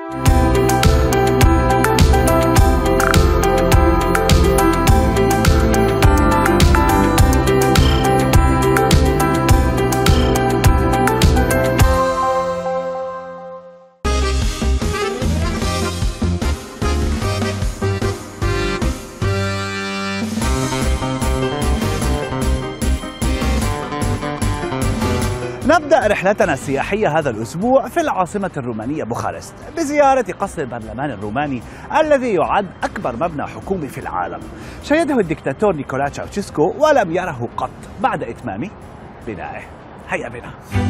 نبدأ رحلتنا السياحية هذا الأسبوع في العاصمة الرومانية بوخارست بزيارة قصر البرلمان الروماني الذي يعد أكبر مبنى حكومي في العالم. شيده الدكتاتور نيكولا تشاوشيسكو ولم يره قط بعد إتمام بنائه. هيا بنا.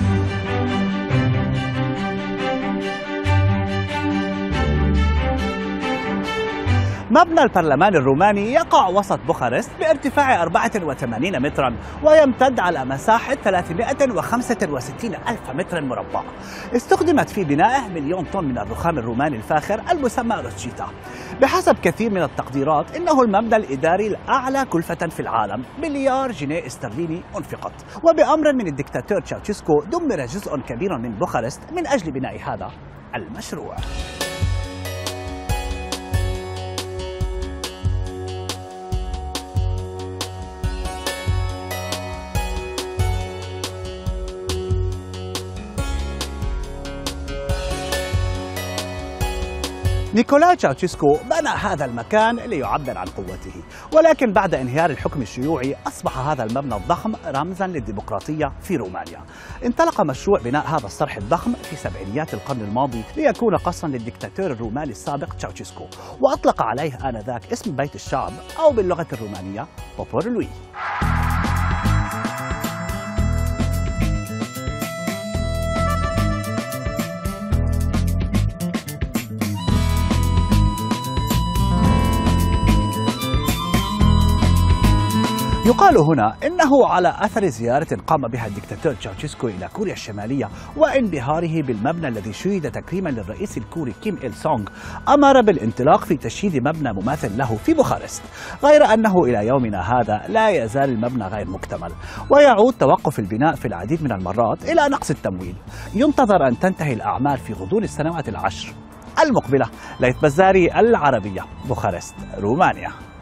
مبنى البرلمان الروماني يقع وسط بوخارست بارتفاع 84 مترا ويمتد على مساحة 365 ألف متر مربع. استخدمت في بنائه 1,000,000 طن من الرخام الروماني الفاخر المسمى روتشيتا. بحسب كثير من التقديرات إنه المبنى الإداري الأعلى كلفة في العالم، مليار جنيه استرليني أنفقت. وبأمر من الدكتاتور تشاوشيسكو دمر جزء كبير من بوخارست من أجل بناء هذا المشروع. نيكولا تشاوشيسكو بنى هذا المكان ليعبر عن قوته، ولكن بعد انهيار الحكم الشيوعي أصبح هذا المبنى الضخم رمزا للديمقراطية في رومانيا. انطلق مشروع بناء هذا الصرح الضخم في سبعينيات القرن الماضي ليكون قصرا للدكتاتور الروماني السابق تشاوشيسكو، وأطلق عليه آنذاك اسم بيت الشعب أو باللغة الرومانية بوبور لوي. يقال هنا إنه على أثر زيارة قام بها الدكتاتور تشاوشيسكو إلى كوريا الشمالية وانبهاره بالمبنى الذي شيد تكريما للرئيس الكوري كيم إل سونغ، أمر بالانطلاق في تشييد مبنى مماثل له في بوخارست، غير أنه إلى يومنا هذا لا يزال المبنى غير مكتمل، ويعود توقف البناء في العديد من المرات إلى نقص التمويل. ينتظر أن تنتهي الأعمال في غضون السنوات العشر المقبلة. ليث بزاري، العربية، بوخارست، رومانيا.